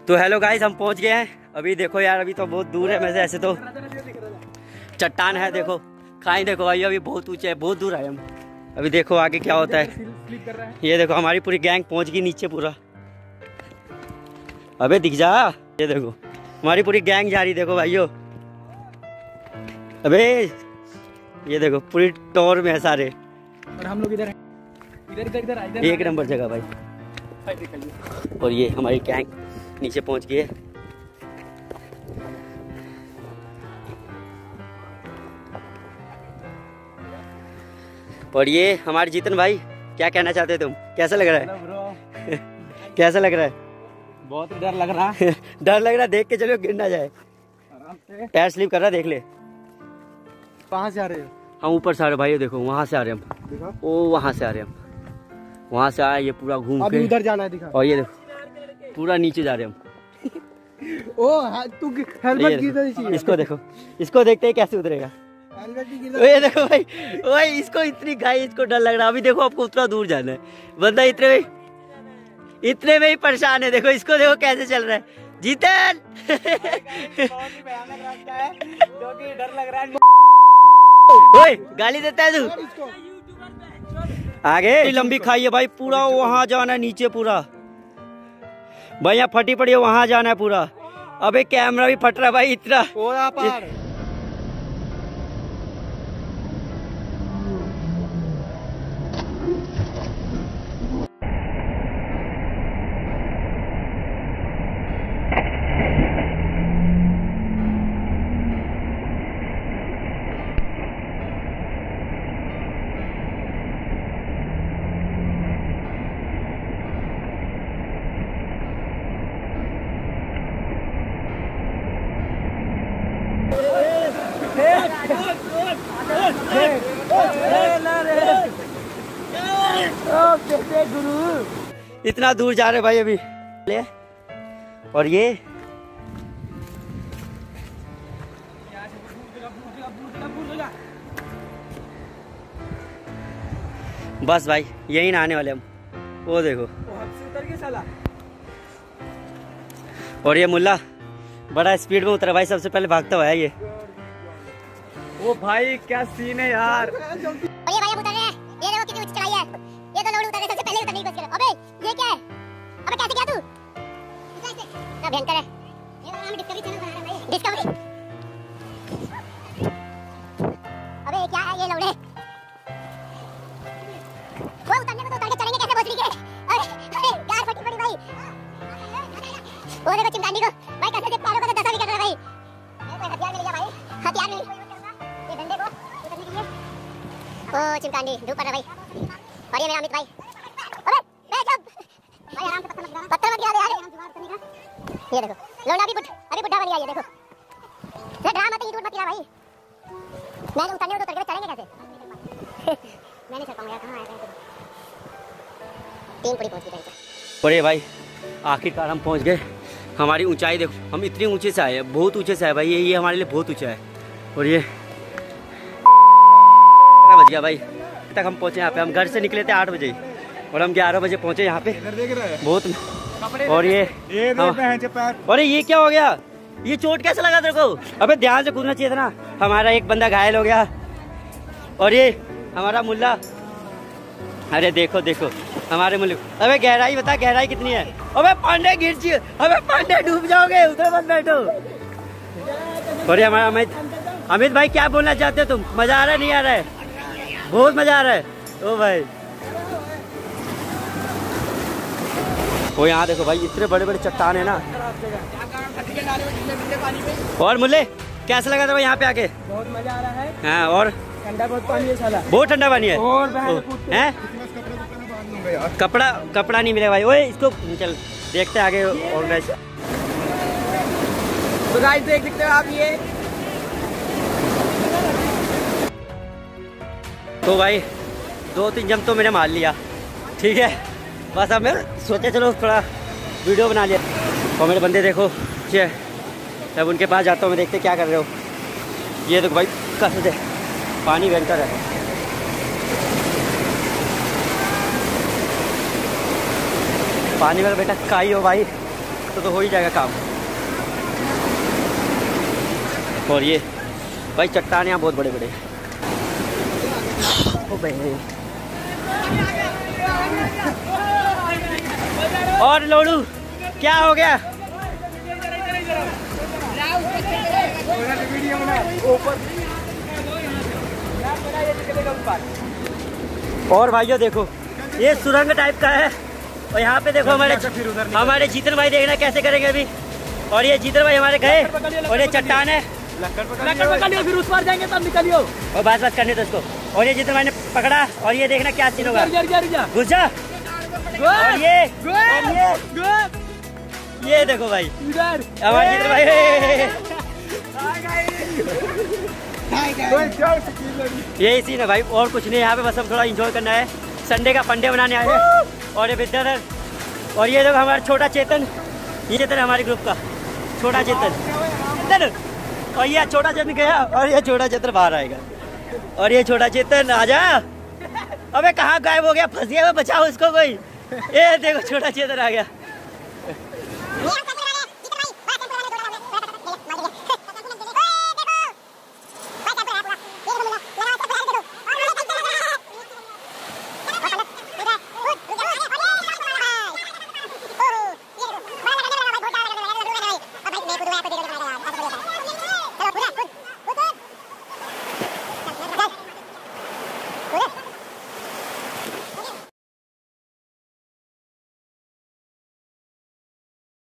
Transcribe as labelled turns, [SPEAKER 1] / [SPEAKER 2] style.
[SPEAKER 1] तो hello guys, हम पहुंच गए हैं। अभी देखो यार, अभी तो बहुत दूर है। वैसे ऐसे तो चट्टान है, देखो खाई देखो भाई, अभी बहुत ऊंचे है, बहुत दूर है हम। अभी देखो आगे क्या होता है। ये देखो हमारी पूरी गैंग पहुंच गई नीचे पूरा। अबे दिख जा, ये देखो हमारी पूरी गैंग जा रही, देखो भाइयों। अबे ये देखो पूरी टोर में है सारे,
[SPEAKER 2] और हम लोग इधर
[SPEAKER 1] एक नंबर जगह भाई। और ये हमारी गैंग नीचे पहुंच गई है। और ये हमारे जीतन भाई, क्या कहना चाहते हो तुम? कैसा लग रहा है? कैसा लग रहा है?
[SPEAKER 2] बहुत डर लग रहा है।
[SPEAKER 1] डर लग रहा है, देख के चलो गिर ना जाए। पैर स्लिप कर रहा है, देख ले।
[SPEAKER 2] कहाँ से आ रहे हो?
[SPEAKER 1] हम ऊपर से आ रहे भाई, देखो वहां से आ रहे हम। ओ वहां से आ रहे हम, वहां से आए ये पूरा घूम के
[SPEAKER 2] उधर जाना है, दिखा। और
[SPEAKER 1] ये देखो पूरा नीचे जा रहे हम।
[SPEAKER 2] ओ तू हेलमेट गिर रही।
[SPEAKER 1] इसको देखो, इसको देखते ही कैसे उतरेगा। ये देखो भाई, भाई इसको इतनी घाई, इसको डर लग रहा है। अभी देखो आपको उतना दूर जाना है, बंदा इतने में ही परेशान है। देखो इसको, देखो कैसे चल रहा है जीतन।
[SPEAKER 2] बहुत ही भयानक रास्ता है, जो कि डर लग रहा है।
[SPEAKER 1] ओए गाली देता है तू। आगे लंबी खाई है भाई, पूरा वहां जाना है नीचे पूरा भाई। यहाँ फटी पड़ी है, वहां जाना है पूरा। अबे कैमरा भी फट रहा है भाई इतना। इतना दूर जा रहे भाई अभी। और ये बस भाई यही ना आने वाले हम। वो देखो और ये मुल्ला बड़ा स्पीड में उतरा भाई, सबसे पहले भागता हुआ है ये।
[SPEAKER 2] ओ भाई क्या सीन है यार।
[SPEAKER 3] और ये भाई अब उतर रहे हैं, ये देखो कितनी ऊंची चढ़ाई है। ये तो लोग उतर रहे, सबसे पहले उतरने की कोशिश कर। अबे ये क्या है? अबे कैसे क्या तू? क्या भयंकर है ये। हम डिस्कवरी चैनल बना रहे हैं भाई, डिस्कवरी। अबे क्या है ये लौड़े? वो उतरने में तो उतर के चलेंगे कैसे भोसड़ी के? अरे यार फटी पड़ी भाई। वो देखो चिमटांडी को भाई, कैसे से पैरों को तो दसा भी कर रहा है भाई। ये कोई हथियार मिल गया भाई, हथियार मिल ये डंडे को उतरने के लिए। ओ चिमटांडी धूप पड़ रहा भाई। और ये मेरा अमित भाई। अबे बैठ जा भाई, आराम से पत्थर मत गिरा यार। ये देखो लोंडा अभी बुढ़ा बन गया। ये देखो ये ड्रामा मत, ईंट मत गिरा भाई। मैं उतरने हो तो उतर के चलेंगे कैसे? मैं नहीं चल पाऊंगा, कहां आया है? तीन पूरी पहुंच गई।
[SPEAKER 1] और ये भाई आखिरकार हम पहुंच गए। हमारी ऊंचाई देखो, हम इतनी ऊंचे से आए हैं, बहुत ऊंचे से आए भाई। ये हमारे लिए बहुत ऊंचा है। और ये बज गया भाई, तक हम पहुंचे यहाँ पे। हम घर से निकले थे 8 बजे और हम 11 बजे पहुंचे यहाँ पे। बहुत। और ये अरे ये क्या हो गया? ये चोट कैसे लगा तेरे को? अबे ध्यान से कूदना चाहिए था ना। हमारा एक बंदा घायल हो गया। और ये हमारा मुल्ला, अरे देखो देखो हमारे मुल्ले। अबे गहराई बता, गहराई कितनी है? अबे पांडे गिर जी, अबे पांडे डूब जाओगे, उधर मत बैठो। और ये हमारा अमित भाई, क्या बोलना चाहते हो तुम? मजा आ रहा है नहीं आ रहा है? बहुत मजा आ रहा है। ओ भाई वो यहाँ देखो भाई, इतने बड़े बड़े चट्टान है ना। और मुल्ले कैसा लगा था भाई यहाँ पे आके?
[SPEAKER 2] बहुत मजा आ रहा है।
[SPEAKER 1] हाँ और
[SPEAKER 2] ठंडा बहुत पानी है साला, बहुत
[SPEAKER 1] ठंडा पानी है।
[SPEAKER 2] और
[SPEAKER 1] हैं कपड़ा नहीं मिलेगा भाई। ओए इसको चल देखते आगे ऑर्गेनाइज।
[SPEAKER 2] तो गाइस देख सकते हो आप ये।
[SPEAKER 1] तो भाई 2-3 जम तो मैंने मार लिया, ठीक है। बस अब मैं सोचा चलो थोड़ा वीडियो बना लिया। और मेरे बंदे देखो, अब उनके पास जाता हूँ मैं, देखते क्या कर रहे हो। ये देखो भाई कसम से पानी भयंकर है। पानी में बेटा काई हो भाई, तो हो ही जाएगा काम। और ये भाई चट्टान यहाँ बहुत बड़े बड़े। ओ भाई और लोडू क्या हो गया? और भाइयों देखो ये सुरंग टाइप का है और यहाँ पे देखो हमारे जीतन भाई देखना कैसे करेंगे अभी। और ये जीतन भाई हमारे गए और ये चट्टान है,
[SPEAKER 2] लकड़ पकड़ लियो, फिर उस पार जाएंगे तब निकलियो।
[SPEAKER 1] और बात करने दो इसको। और ये जीतन भाई ने पकड़ा और ये देखना क्या सीन होगा। घुस जा। और ये देखो भाई हमारे जीतन भाई यही सीन है भाई और कुछ नहीं। यहाँ पे बस हम थोड़ा एंजॉय करना है, संडे का फंडे बनाने आए हैं। और ये विद्याधर और ये देखो हमारा छोटा चेतन, ये चेतन हमारे ग्रुप का छोटा चेतन। और ये छोटा चेतन गया और ये छोटा चेतन बाहर आएगा। और ये छोटा चेतन आजा। अबे कहाँ गायब हो गया? फंस गया, बचाओ इसको कोई। ये देखो छोटा चेतन आ गया।